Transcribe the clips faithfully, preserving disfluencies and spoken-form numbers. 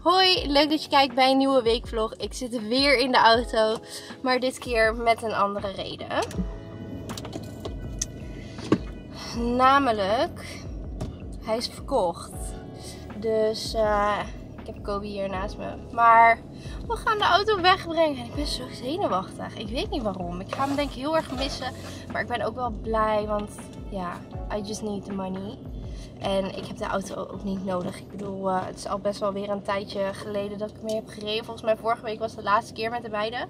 Hoi, leuk dat je kijkt bij een nieuwe weekvlog. Ik zit weer in de auto, maar dit keer met een andere reden. Namelijk, hij is verkocht. Dus uh, ik heb Kobe hier naast me. Maar we gaan de auto wegbrengen. En ik ben zo zenuwachtig. Ik weet niet waarom. Ik ga hem denk ik heel erg missen. Maar ik ben ook wel blij, want ja, I just need the money. En ik heb de auto ook niet nodig. Ik bedoel, uh, het is al best wel weer een tijdje geleden dat ik mee heb gereden. Volgens mij vorige week was de laatste keer met de beide.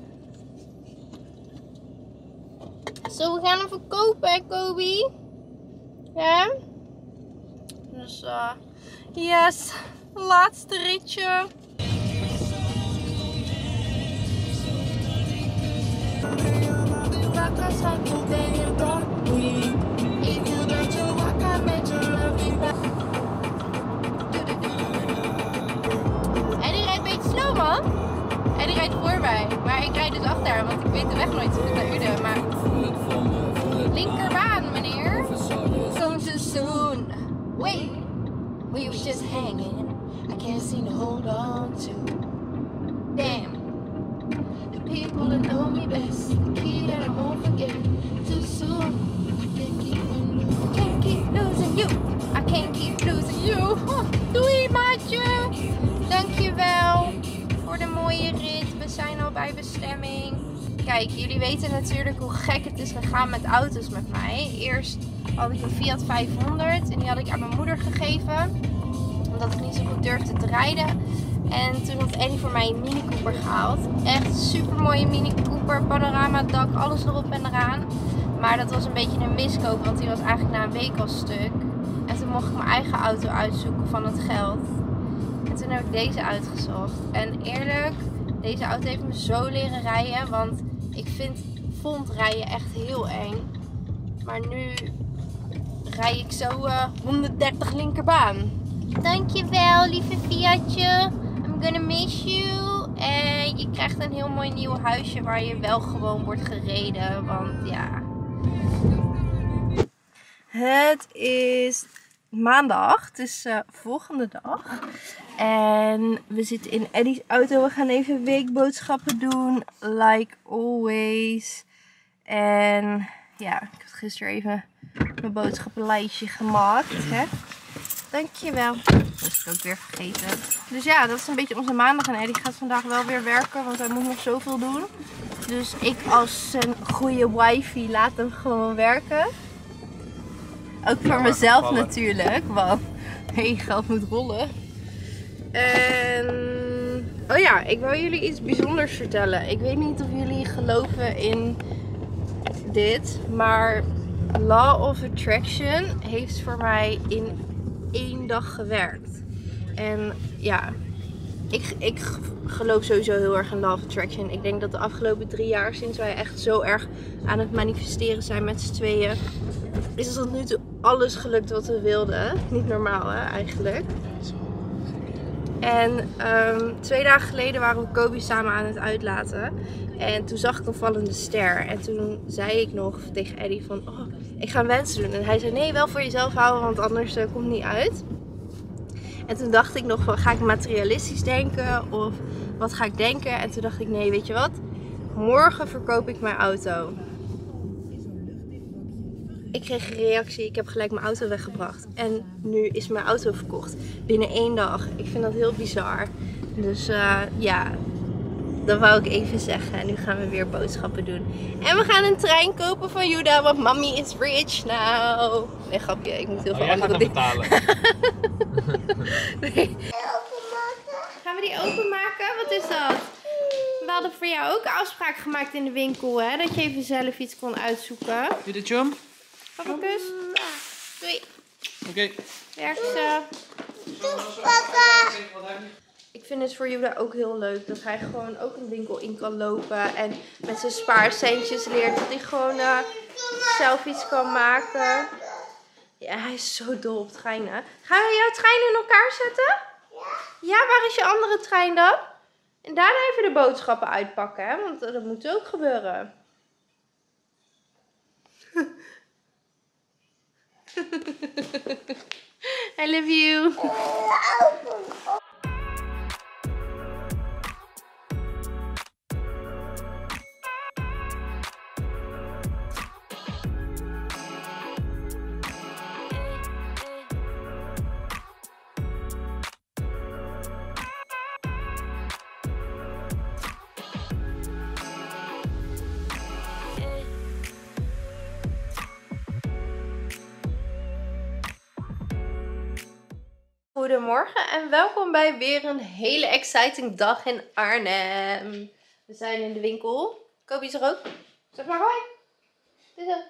Zo, we gaan hem verkopen, hè, Kobe? Ja? Dus, uh, yes. Laatste ritje. En die rijdt een beetje slow, man. En die rijdt voor mij. Maar ik rijd dus achter hem, want ik weet de weg nooit zo goed naar Uden. Maar linkerbaan, meneer. So too soon. Wait. We were just hanging. I can't seem to hold on to. Damn. The people that know me best. The key that I won't forget. Too soon. I can't keep losing. Can't keep losing you. I can't keep losing you. Oh, doei, maatje. Dankjewel voor de mooie rit. We zijn al bij bestemming. Kijk, jullie weten natuurlijk hoe gek het is gegaan met auto's met mij. Eerst had ik een Fiat vijfhonderd en die had ik aan mijn moeder gegeven. Omdat ik niet zo goed durfde te rijden. En toen had Eddie voor mij een Mini Cooper gehaald. Echt super mooie Mini Cooper, panorama dak, alles erop en eraan. Maar dat was een beetje een miskoop, want die was eigenlijk na een week al stuk. En toen mocht ik mijn eigen auto uitzoeken van het geld. En toen heb ik deze uitgezocht. En eerlijk, deze auto heeft me zo leren rijden. Want ik vind vond rijden echt heel eng. Maar nu rij ik zo uh, honderddertig linkerbaan. Dankjewel, lieve Fiatje. I'm gonna miss you. En je krijgt een heel mooi nieuw huisje waar je wel gewoon wordt gereden. Want ja. Het is maandag. Het is uh, volgende dag. En we zitten in Eddie's auto. We gaan even weekboodschappen doen. Like always. En ja, ik heb gisteren even mijn boodschappenlijstje gemaakt. Hè? Dankjewel. Dat is ik ook weer vergeten. Dus ja, dat is een beetje onze maandag. En Eddie gaat vandaag wel weer werken, want hij moet nog zoveel doen. Dus ik als zijn goede wifey laat hem gewoon werken. Ook voor ja, mezelf natuurlijk, want hey, geld moet rollen. En oh ja, ik wil jullie iets bijzonders vertellen. Ik weet niet of jullie geloven in dit, maar Law of Attraction heeft voor mij in één dag gewerkt. En ja, ik, ik geloof sowieso heel erg in Law of Attraction. Ik denk dat de afgelopen drie jaar, sinds wij echt zo erg aan het manifesteren zijn met z'n tweeën, is het tot nu toe alles gelukt wat we wilden. Niet normaal, hè, eigenlijk. En um, twee dagen geleden waren we Kobe samen aan het uitlaten. En toen zag ik een vallende ster. En toen zei ik nog tegen Eddie van, oh, ik ga een wens doen. En hij zei, nee, wel voor jezelf houden, want anders uh, komt het niet uit. En toen dacht ik nog van, ga ik materialistisch denken? Of wat ga ik denken? En toen dacht ik, nee, weet je wat? Morgen verkoop ik mijn auto. Ik kreeg een reactie, ik heb gelijk mijn auto weggebracht. En nu is mijn auto verkocht. Binnen één dag. Ik vind dat heel bizar. Dus uh, ja, dat wou ik even zeggen. En nu gaan we weer boodschappen doen. En we gaan een trein kopen van Juda, want mommy is rich now. Nee, grapje, ik moet heel veel oh, andere dingen betalen. Nee. Gaan we die openmaken? Wat is dat? We hadden voor jou ook een afspraak gemaakt in de winkel, hè? Dat je even zelf iets kon uitzoeken. Doe dit, Jom? Papa, kus. Doei. Oké. Okay. Werk ze. Papa. Ik vind het voor Juda ook heel leuk dat hij gewoon ook een winkel in kan lopen. En met zijn spaarcentjes leert dat hij gewoon uh, zelf iets kan maken. Ja, hij is zo dol op treinen. Gaan we jouw trein in elkaar zetten? Ja. Ja, waar is je andere trein dan? En daarna even de boodschappen uitpakken, hè? Want dat moet ook gebeuren. I love you. Goedemorgen en welkom bij weer een hele exciting dag in Arnhem. We zijn in de winkel. Kobe is er ook. Zeg maar hoi. Dit is een...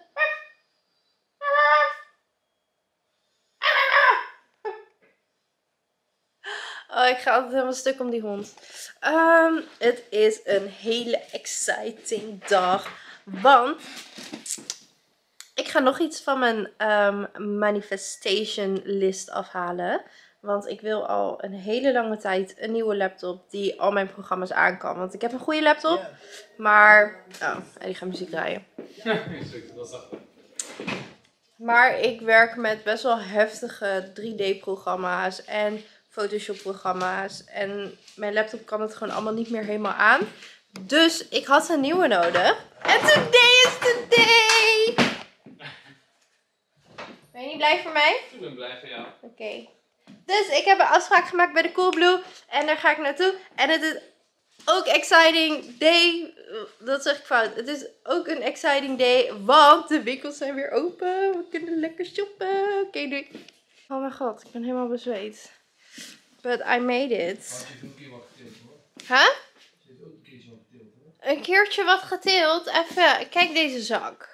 Oh, ik ga altijd helemaal stuk om die hond. Um, het is een hele exciting dag. Want ik ga nog iets van mijn um, manifestation list afhalen. Want ik wil al een hele lange tijd een nieuwe laptop die al mijn programma's aan kan. Want ik heb een goede laptop. Yeah. Maar... Oh, en die gaat muziek draaien. Maar ik werk met best wel heftige drie D programma's en Photoshop programma's. En mijn laptop kan het gewoon allemaal niet meer helemaal aan. Dus ik had een nieuwe nodig. En today is the day! Ben je niet blij voor mij? Ik ben blij voor jou. Oké. Okay. Dus ik heb een afspraak gemaakt bij de Coolblue. En daar ga ik naartoe. En het is ook exciting day. Dat zeg ik fout. Het is ook een exciting day. Want de winkels zijn weer open. We kunnen lekker shoppen. Oké, okay, doei. Oh mijn god, ik ben helemaal bezweet. But I made it. Maar je hebt ook een keer wat geteeld hoor. Huh? Je hebt ook een keertje wat geteeld hoor. Een keertje wat geteeld. Even, kijk deze zak.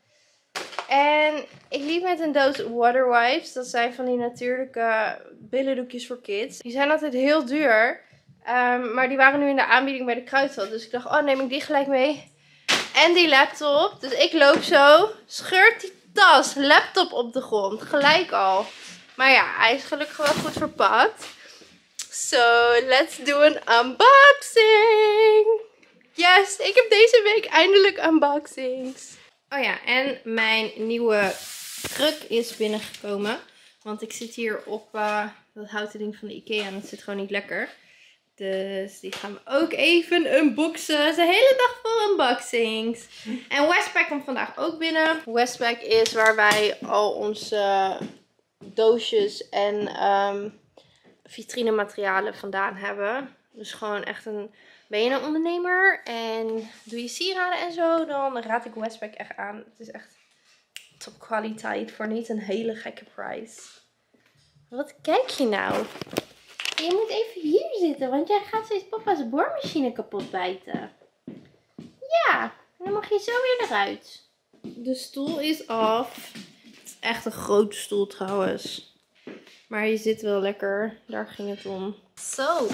En ik liep met een doos water wipes. Dat zijn van die natuurlijke billendoekjes voor kids. Die zijn altijd heel duur. Um, maar die waren nu in de aanbieding bij de Kruidvat. Dus ik dacht, oh neem ik die gelijk mee. En die laptop. Dus ik loop zo. Scheurt die tas, laptop op de grond. Gelijk al. Maar ja, hij is gelukkig wel goed verpakt. So, let's do an unboxing. Yes, ik heb deze week eindelijk unboxings. Oh ja, en mijn nieuwe kruk is binnengekomen. Want ik zit hier op uh, dat houten ding van de Ikea en het zit gewoon niet lekker. Dus die gaan we ook even unboxen. Het is een hele dag vol unboxings. En Westpac komt vandaag ook binnen. Westpac is waar wij al onze doosjes en um, vitrinematerialen vandaan hebben. Dus gewoon echt een... Ben je een ondernemer en doe je sieraden en zo, dan raad ik Westpac echt aan. Het is echt top kwaliteit voor niet een hele gekke prijs. Wat kijk je nou? Je moet even hier zitten, want jij gaat steeds papa's boormachine kapot bijten. Ja, en dan mag je zo weer eruit. De stoel is af. Het is echt een grote stoel trouwens. Maar je zit wel lekker, daar ging het om. Zo.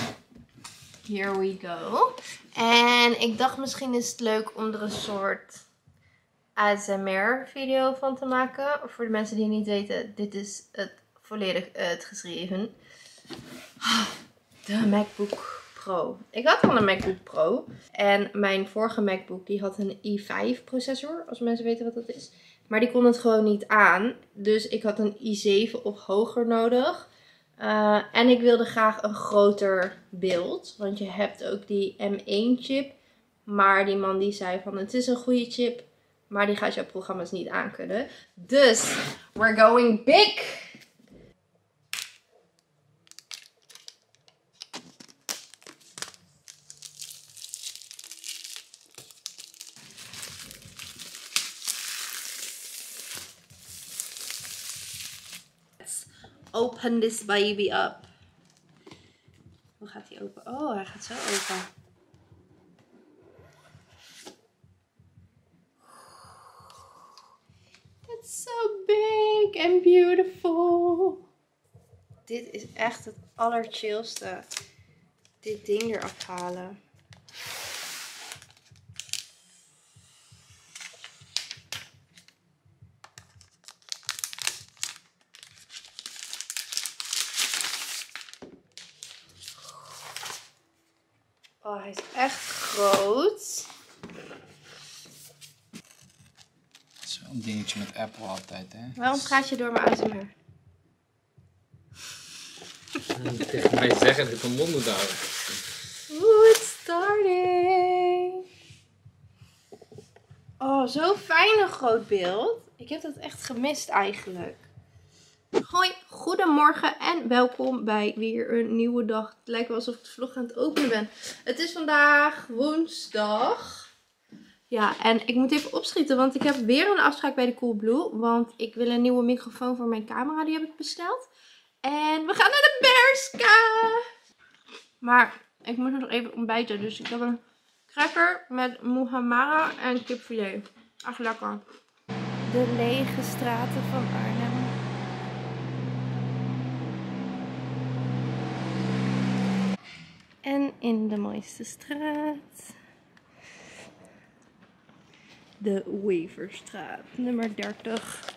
Here we go. En ik dacht misschien is het leuk om er een soort A S M R video van te maken. Voor de mensen die niet weten, dit is het volledig uitgeschreven. De MacBook Pro. Ik had al een MacBook Pro. En mijn vorige MacBook die had een i vijf processor. Als mensen weten wat dat is. Maar die kon het gewoon niet aan. Dus ik had een i zeven of hoger nodig. Uh, en ik wilde graag een groter beeld. Want je hebt ook die M één chip. Maar die man die zei van het is een goede chip. Maar die gaat jouw programma's niet aankunnen. Dus we're going big. Open this baby up. Hoe gaat hij open? Oh, hij gaat zo open. It's so big and beautiful. Dit is echt het allerchillste. Dit ding eraf halen. Oh, hij is echt groot. Zo'n dingetje met Apple altijd, hè? Waarom praat je door mijn A S M R? Tegen mij zeggen dat ik een mond moet houden. Oeh, it's starting. Oh, zo fijn een groot beeld. Ik heb dat echt gemist eigenlijk. Hoi, goedemorgen en welkom bij weer een nieuwe dag. Het lijkt wel alsof ik de vlog aan het openen ben. Het is vandaag woensdag. Ja, en ik moet even opschieten, want ik heb weer een afspraak bij de Coolblue. Want ik wil een nieuwe microfoon voor mijn camera, die heb ik besteld. En we gaan naar de Bershka. Maar ik moet nog even ontbijten. Dus ik heb een cracker met muhammara en kipfilet. Echt lekker. De lege straten van Arnhem. En in de mooiste straat. De Weverstraat, nummer dertig.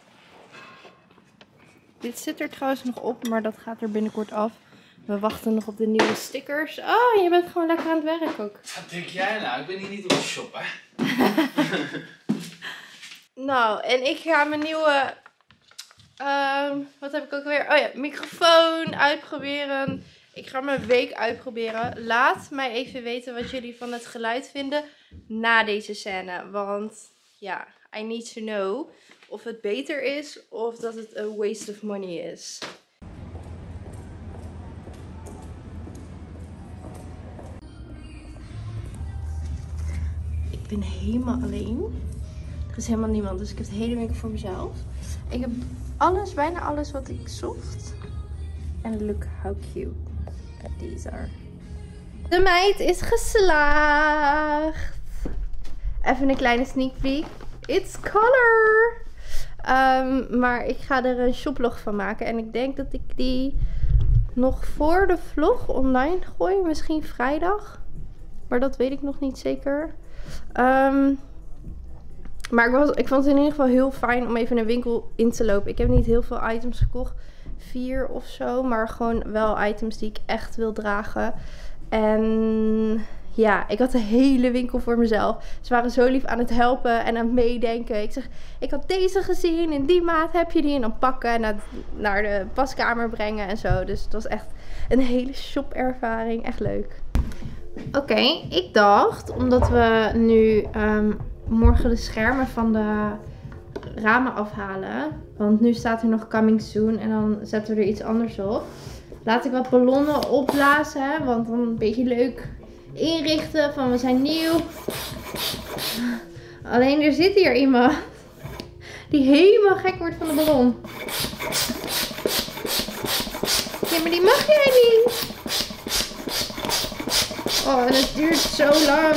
Dit zit er trouwens nog op, maar dat gaat er binnenkort af. We wachten nog op de nieuwe stickers. Oh, je bent gewoon lekker aan het werk ook. Wat denk jij nou? Ik ben hier niet op de shoppen. Nou, en ik ga mijn nieuwe... Um, wat heb ik ook weer? Oh ja, microfoon uitproberen. Ik ga mijn week uitproberen. Laat mij even weten wat jullie van het geluid vinden na deze scène. Want ja, I need to know of het beter is of dat het een waste of money is. Ik ben helemaal alleen. Er is helemaal niemand, dus ik heb de hele week voor mezelf. Ik heb alles, bijna alles wat ik zocht. En look how cute these are. De meid is geslaagd. Even een kleine sneak peek. It's color. Um, maar ik ga er een shoplog van maken. En ik denk dat ik die nog voor de vlog online gooi. Misschien vrijdag. Maar dat weet ik nog niet zeker. Um, maar ik, was, ik vond het in ieder geval heel fijn om even een winkel in te lopen. Ik heb niet heel veel items gekocht. Vier of zo. Maar gewoon wel items die ik echt wil dragen. En ja, ik had de hele winkel voor mezelf. Ze waren zo lief aan het helpen en aan het meedenken. Ik zeg, ik had deze gezien. In die maat heb je die. En dan pakken en naar, naar de paskamer brengen en zo. Dus het was echt een hele shopervaring. Echt leuk. Oké, okay, ik dacht, omdat we nu um, morgen de schermen van de ramen afhalen. Want nu staat er nog coming soon. En dan zetten we er iets anders op. Laat ik wat ballonnen opblazen. Hè, want dan een beetje leuk inrichten. Van we zijn nieuw. Alleen er zit hier iemand. Die helemaal gek wordt van de ballon. Ja, maar die mag jij niet. Oh, en het duurt zo lang.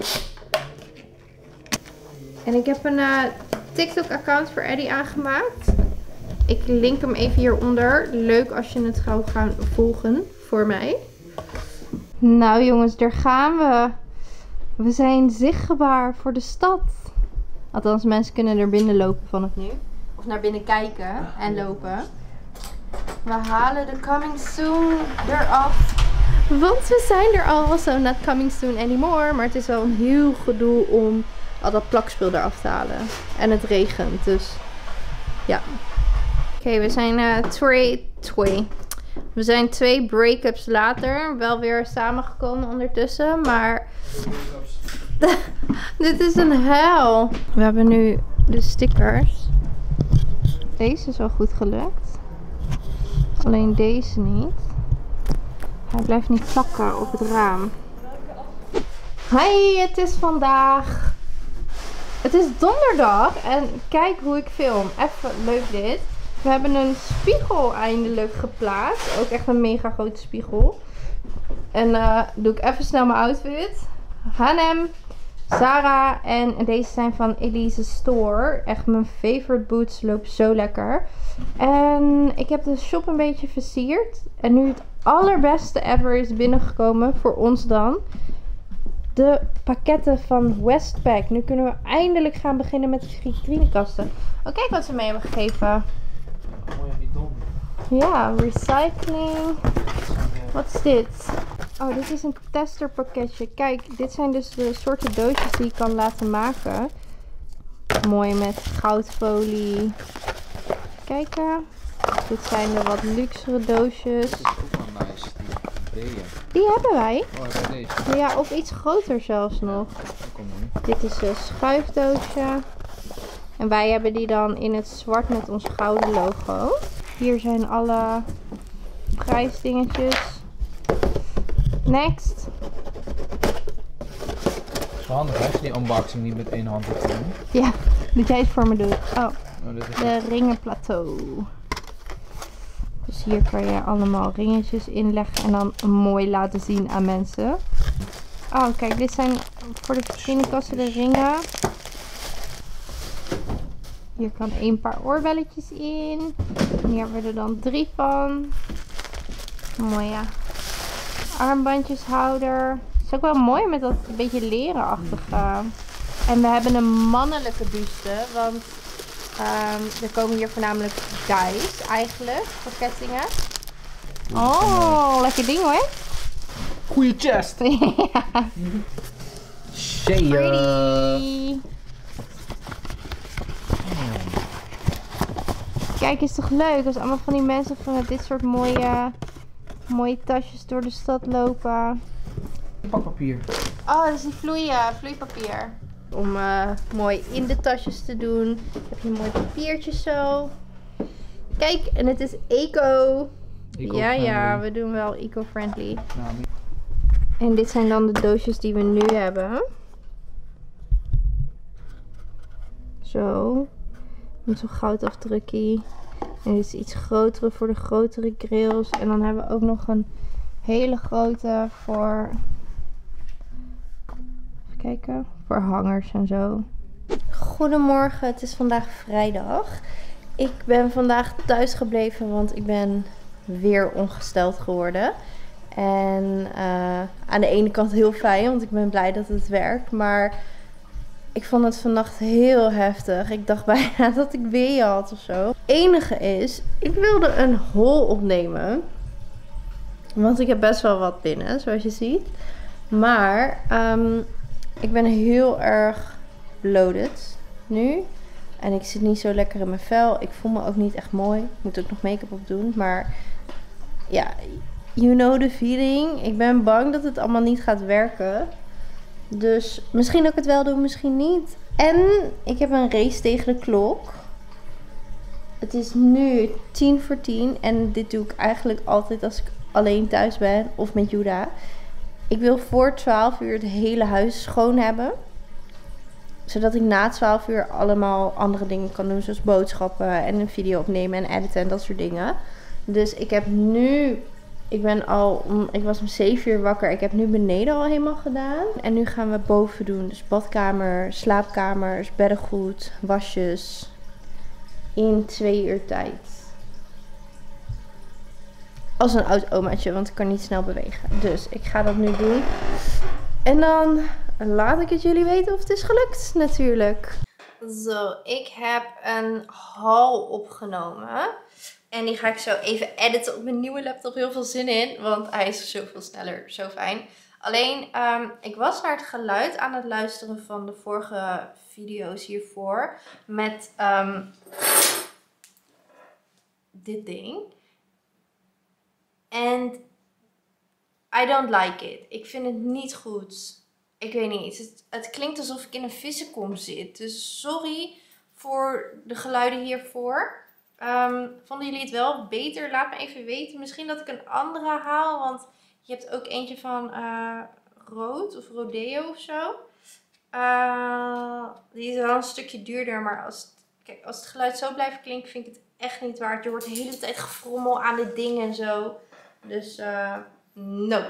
En ik heb een uh, TikTok account voor Eddie aangemaakt. Ik link hem even hieronder. Leuk als je het zou gaan volgen voor mij. Nou jongens, daar gaan we. We zijn zichtbaar voor de stad. Althans, mensen kunnen er binnen lopen vanaf nu. Of naar binnen kijken en lopen. We halen de coming soon eraf. Want we zijn er al, so not coming soon anymore. Maar het is wel een heel gedoe om al dat plakspul eraf te halen. En het regent, dus ja. Oké, okay, we zijn uh, twee, twee. We zijn twee break-ups later. Wel weer samengekomen ondertussen, maar dit is een hel. We hebben nu de stickers. Deze is wel goed gelukt. Alleen deze niet. Hij blijft niet plakken op het raam. Hi, het is vandaag. Het is donderdag en kijk hoe ik film. Even leuk dit. We hebben een spiegel eindelijk geplaatst. Ook echt een mega grote spiegel. En uh, doe ik even snel mijn outfit. H en M, Zara en deze zijn van Elise Store. Echt mijn favorite boots. Lopen zo lekker. En ik heb de shop een beetje versierd. En nu het allerbeste ever is binnengekomen voor ons dan. De pakketten van Westpac. Nu kunnen we eindelijk gaan beginnen met de vitrinekasten. Oh, kijk wat ze mee hebben gegeven. Ja, recycling. Wat is dit? Oh, dit is een testerpakketje. Kijk, dit zijn dus de soorten doosjes die je kan laten maken. Mooi met goudfolie. Kijken. Dit zijn de wat luxere doosjes. Dit is ook wel nice, die brede. Die hebben wij. Oh, hebben wij deze? Ja, of iets groter zelfs nog. Kom maar. Dit is een schuifdoosje. En wij hebben die dan in het zwart met ons gouden logo. Hier zijn alle prijsdingetjes. Next. Het is wel handig hè, als je die unboxing niet met één hand hebt doen. Ja, dat jij het voor me doet. Oh, Oh, dit is de ringenplateau. Dus Dus hier kan je allemaal ringetjes inleggen en dan mooi laten zien aan mensen. Oh, kijk, dit zijn voor de vriendenkasten de ringen. Hier kan één paar oorbelletjes in. En hier hebben we er dan drie van. Mooi, ja. Armbandjeshouder. Het is ook wel mooi met dat een beetje lerenachtige. En we hebben een mannelijke buste, want um, er komen hier voornamelijk guys eigenlijk voor kettingen. Oh, lekker ding hoor. Goeie chest. Ja. Pretty. Kijk, is toch leuk als allemaal van die mensen van met dit soort mooie, mooie tasjes door de stad lopen. Pakpapier. Oh, dat is die vloei, vloeipapier. Om uh, mooi in de tasjes te doen. Heb je een mooi papiertje zo. Kijk, en het is eco. Ja, ja, we doen wel eco-friendly. Nou, en dit zijn dan de doosjes die we nu hebben. Zo. Met zo'n goudafdrukkie. En dit is iets grotere voor de grotere grills. En dan hebben we ook nog een hele grote voor... Even kijken. Voor hangers en zo. Goedemorgen, het is vandaag vrijdag. Ik ben vandaag thuis gebleven, want ik ben weer ongesteld geworden. En uh, aan de ene kant heel fijn, want ik ben blij dat het werkt. Maar ik vond het vannacht heel heftig. Ik dacht bijna dat ik weeën had of zo. Het enige is, ik wilde een haul opnemen. Want ik heb best wel wat binnen, zoals je ziet. Maar um, ik ben heel erg bloated nu. En ik zit niet zo lekker in mijn vel. Ik voel me ook niet echt mooi. Ik moet ook nog make-up op doen. Maar ja, you know the feeling. Ik ben bang dat het allemaal niet gaat werken. Dus misschien dat ik het wel doe, misschien niet. En ik heb een race tegen de klok. Het is nu tien voor tien. En dit doe ik eigenlijk altijd als ik alleen thuis ben. Of met Judah. Ik wil voor twaalf uur het hele huis schoon hebben. Zodat ik na twaalf uur allemaal andere dingen kan doen. Zoals boodschappen en een video opnemen en editen en dat soort dingen. Dus ik heb nu... Ik ben al... Ik was om zeven uur wakker. Ik heb nu beneden al helemaal gedaan. En nu gaan we boven doen. Dus badkamer, slaapkamers, beddengoed, wasjes. In twee uur tijd. Als een oud omaatje, want ik kan niet snel bewegen. Dus ik ga dat nu doen. En dan laat ik het jullie weten of het is gelukt, natuurlijk. Zo, ik heb een haul opgenomen. En die ga ik zo even editen op mijn nieuwe laptop. Heel veel zin in, want hij is zoveel sneller. Zo fijn. Alleen, um, ik was naar het geluid aan het luisteren van de vorige video's hiervoor. Met um, dit ding. En I don't like it. Ik vind het niet goed. Ik weet niet. Het, het klinkt alsof ik in een vissenkom zit. Dus sorry voor de geluiden hiervoor. Um, vonden jullie het wel beter? Laat me even weten. Misschien dat ik een andere haal. Want je hebt ook eentje van uh, rood of rodeo of zo. Uh, die is wel een stukje duurder. Maar als het, kijk, als het geluid zo blijft klinken, vind ik het echt niet waard. Je hoort de hele tijd gefrommel aan dit ding en zo. Dus, uh, nope.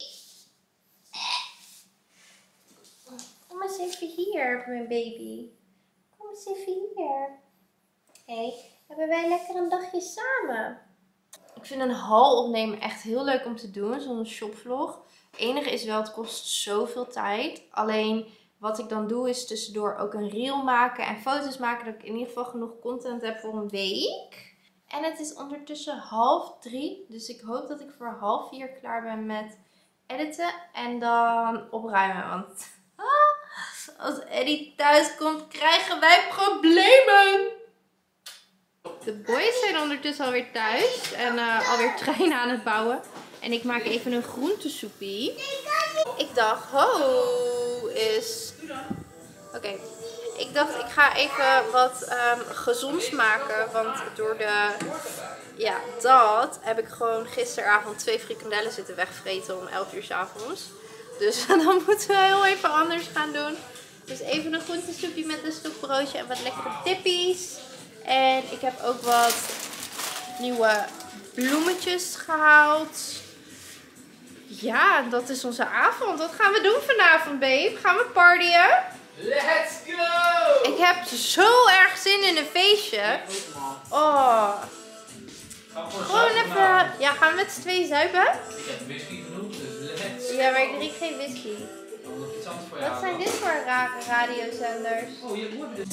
Kom eens even hier, mijn baby. Kom eens even hier. Hé, hey, hebben wij lekker een dagje samen? Ik vind een haul opnemen echt heel leuk om te doen, zo'n shopvlog. Het enige is wel, het kost zoveel tijd. Alleen, wat ik dan doe is tussendoor ook een reel maken en foto's maken. Dat ik in ieder geval genoeg content heb voor een week. En het is ondertussen half drie. Dus ik hoop dat ik voor half vier klaar ben met editen. En dan opruimen. Want ah, als Eddie thuis komt, krijgen wij problemen. De boys zijn ondertussen alweer thuis. En uh, alweer treinen aan het bouwen. En ik maak even een groentesoepie. Ik dacht, ho, is... Oké. Okay. Ik dacht, ik ga even wat um, gezonds maken. Want door de... Ja, dat heb ik gewoon gisteravond twee frikandellen zitten wegvreten om elf uur 's avonds. Dus dan moeten we heel even anders gaan doen. Dus even een groentesoepje met een stokbroodje en wat lekkere dippies. En ik heb ook wat nieuwe bloemetjes gehaald. Ja, dat is onze avond. Wat gaan we doen vanavond, babe? Gaan we partyen? Let's go! Ik heb zo erg zin in een feestje. Oh. Gewoon even... Ja, gaan we met z'n tweeën zuipen? Ik heb whisky genoemd, dus let's go. Ja, maar ik drink geen whisky. Dan moet ik iets anders voor jou. Wat zijn dit voor rare radiozenders? Oh, je moet dit.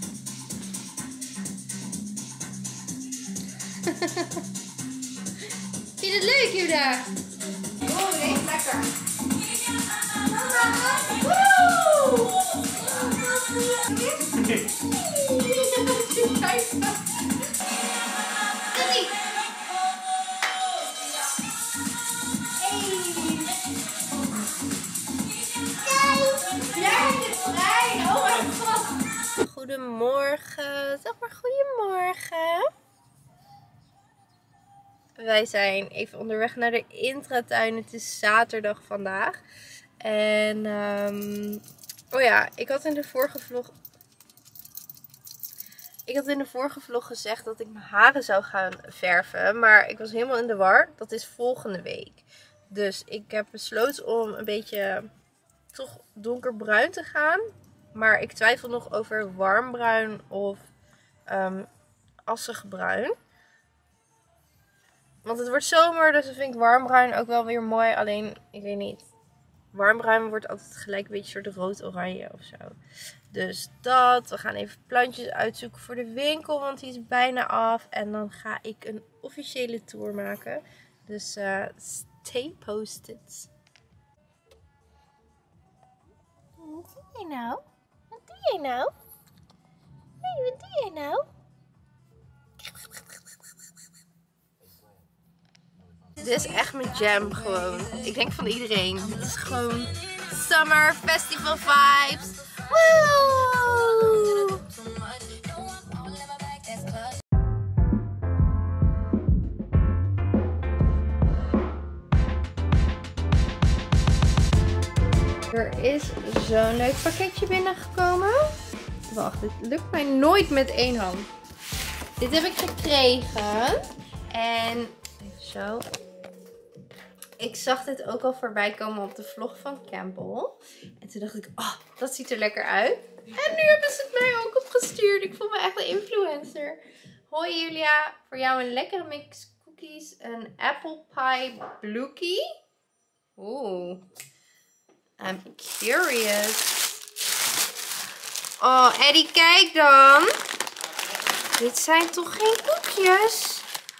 Vind je het leuk, Juda? Oh, deze is lekker. Woe! Goedemorgen, zeg maar goedemorgen. Wij zijn even onderweg naar de intratuin. Het is zaterdag vandaag. En um, oh ja, ik had in de vorige vlog Ik had in de vorige vlog gezegd dat ik mijn haren zou gaan verven. Maar ik was helemaal in de war. Dat is volgende week. Dus ik heb besloten om een beetje toch donkerbruin te gaan. Maar ik twijfel nog over warmbruin of um, assig bruin. Want het wordt zomer, dus dan vind ik warmbruin ook wel weer mooi. Alleen, ik weet niet. Warmbruin wordt altijd gelijk een beetje soort rood-oranje of zo. Dus dat. We gaan even plantjes uitzoeken voor de winkel, want die is bijna af. En dan ga ik een officiële tour maken. Dus uh, stay posted. Wat doe jij nou? Wat doe jij nou? Hey, wat doe jij nou? Dit is echt mijn jam gewoon. Ik denk van iedereen. Dit is gewoon summer festival vibes. Woo! Er is zo'n leuk pakketje binnengekomen. Wacht, dit lukt mij nooit met één hand. Dit heb ik gekregen. En even zo. Ik zag dit ook al voorbij komen op de vlog van Campbell. En toen dacht ik, oh, dat ziet er lekker uit. En nu hebben ze het mij ook opgestuurd. Ik voel me echt een influencer. Hoi Julia, voor jou een lekkere mix cookies. Een apple pie bluekie. Oeh. I'm curious. Oh, Eddie, kijk dan. Dit zijn toch geen koekjes?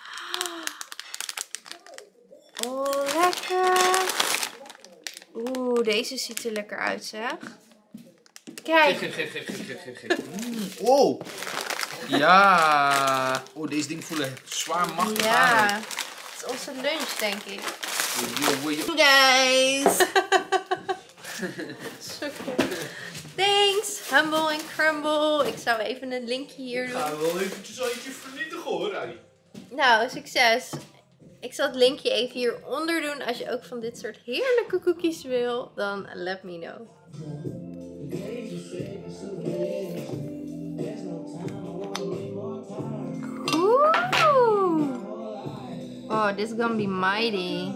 Oh, lekker. Oeh, deze ziet er lekker uit, zeg. Kijk. Geef, geef, geef, geef, geef, geef, geef. Mm, wow. Ja. Oh, deze dingen voelen zwaar machtig Ja. aan. Het is onze lunch, denk ik. Yo, Guys. Zo cool. Thanks, Humble and Crumble. Ik zou even een linkje hier doen. Ik ga wel eventjes eentje vernietigen hoor, Rai. Nou, succes. Ik zal het linkje even hieronder doen. Als je ook van dit soort heerlijke koekjes wil, dan let me know. Oeh. Oh, this is gonna be mighty.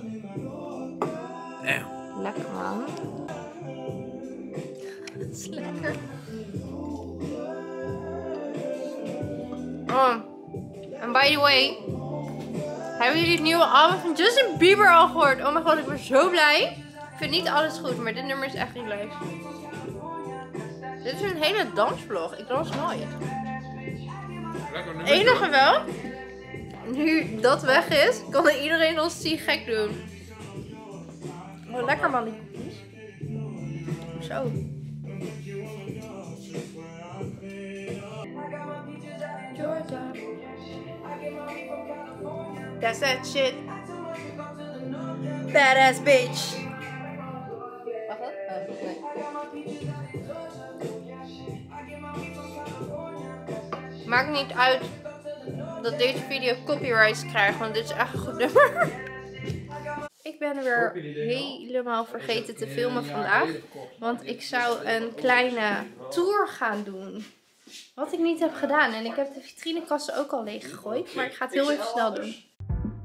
Damn. Lekker man. Het is lekker. Oh. En by the way, hebben jullie het nieuwe album van Justin Bieber al gehoord? Oh mijn god, ik ben zo blij. Ik vind niet alles goed, maar dit nummer is echt niet leuk. Dit is een hele dansvlog. Ik dans nooit. Het enige wel, nu dat weg is, kan iedereen ons die gek doen. Oh, lekker man, die koekjes. Zo. Georgia. That's that shit. Badass bitch. Wacht, oh, nee. Maakt niet uit dat deze video copyrights krijgt, want dit is echt een goed nummer. Ik ben weer helemaal vergeten te filmen vandaag, want ik zou een kleine tour gaan doen. Wat ik niet heb gedaan. En ik heb de vitrinekasten ook al leeg gegooid, maar ik ga het heel even snel doen.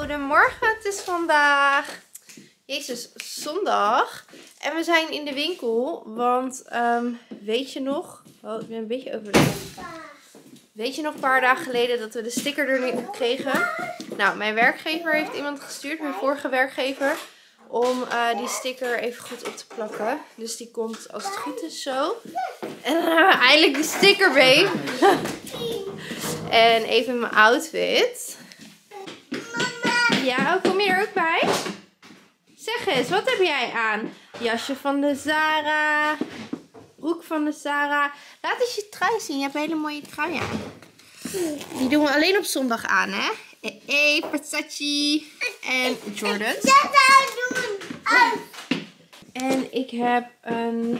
Goedemorgen, het is vandaag, Jezus, zondag. En we zijn in de winkel, want um, weet je nog, oh, ik ben een beetje overleefd. Weet je nog een paar dagen geleden dat we de sticker er niet op kregen? Nou, mijn werkgever heeft iemand gestuurd, mijn vorige werkgever, om uh, die sticker even goed op te plakken. Dus die komt als het goed is zo. En dan hebben we eindelijk die sticker, babe. En even mijn outfit. Ja, kom je er ook bij? Zeg eens, wat heb jij aan? Jasje van de Zara. Broek van de Zara. Laat eens je trui zien. Je hebt een hele mooie trui aan. Die doen we alleen op zondag aan, hè? Hey, Versace. En Jordans. En ik heb een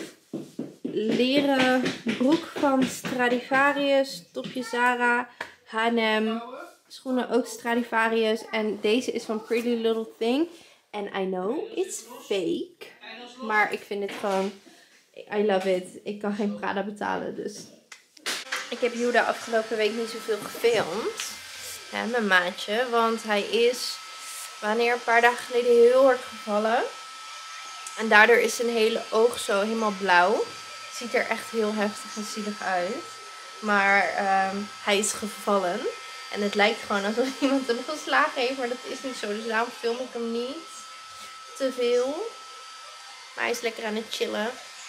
leren broek van Stradivarius. Topje Zara. H en M. Schoenen ook Stradivarius. En deze is van Pretty Little Thing. En I know, it's fake. Maar ik vind het gewoon, I love it. Ik kan geen Prada betalen, dus. Ik heb Juda afgelopen week niet zoveel gefilmd. Ja, mijn maatje. Want hij is, wanneer een paar dagen geleden, heel hard gevallen. En daardoor is zijn hele oog zo helemaal blauw. Ziet er echt heel heftig en zielig uit. Maar um, hij is gevallen. En het lijkt gewoon alsof iemand hem geslagen heeft. Maar dat is niet zo. Dus daarom film ik hem niet te veel. Maar hij is lekker aan het chillen.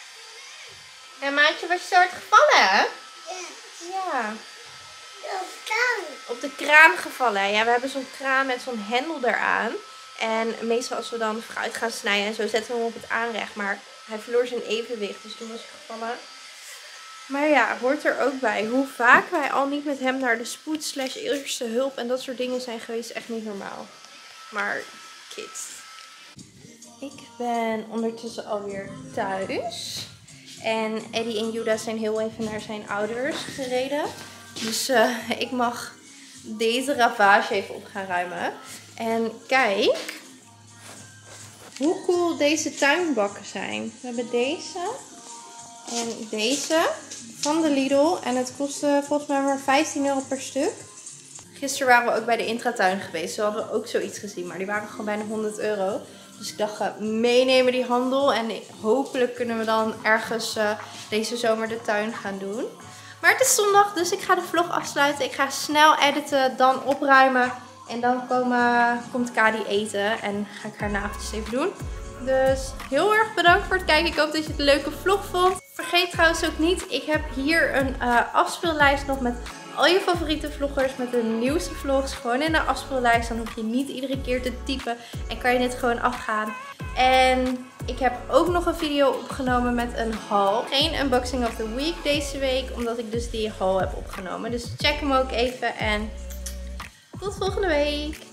En maatje, was je zo hard gevallen, hè? Ja. Op de kraan gevallen. Ja, we hebben zo'n kraan met zo'n hendel eraan. En meestal als we dan fruit gaan snijden en zo zetten we hem op het aanrecht. Maar hij verloor zijn evenwicht. Dus toen was hij gevallen. Maar ja, hoort er ook bij. Hoe vaak wij al niet met hem naar de spoed slash eerste hulp en dat soort dingen zijn geweest. Echt niet normaal. Maar kids. Ik ben ondertussen alweer thuis. En Eddie en Juda zijn heel even naar zijn ouders gereden. Dus uh, ik mag deze ravage even op gaan ruimen. En kijk hoe cool deze tuinbakken zijn. We hebben deze en deze van de Lidl. En het kostte volgens mij maar vijftien euro per stuk. Gisteren waren we ook bij de Intratuin geweest. Zo hadden we ook zoiets gezien. Maar die waren gewoon bijna honderd euro. Dus ik dacht, uh, meenemen die handel. En hopelijk kunnen we dan ergens uh, deze zomer de tuin gaan doen. Maar het is zondag, dus ik ga de vlog afsluiten. Ik ga snel editen, dan opruimen. En dan komen, komt Kadi eten. En ga ik haar na eventjes even doen. Dus heel erg bedankt voor het kijken. Ik hoop dat je het een leuke vlog vond. Vergeet trouwens ook niet, ik heb hier een uh, afspeellijst nog met al je favoriete vloggers. Met de nieuwste vlogs gewoon in de afspeellijst. Dan hoef je niet iedere keer te typen. En kan je dit gewoon afgaan. En ik heb ook nog een video opgenomen met een haul. Geen unboxing of the week deze week. Omdat ik dus die haul heb opgenomen. Dus check hem ook even. En tot volgende week.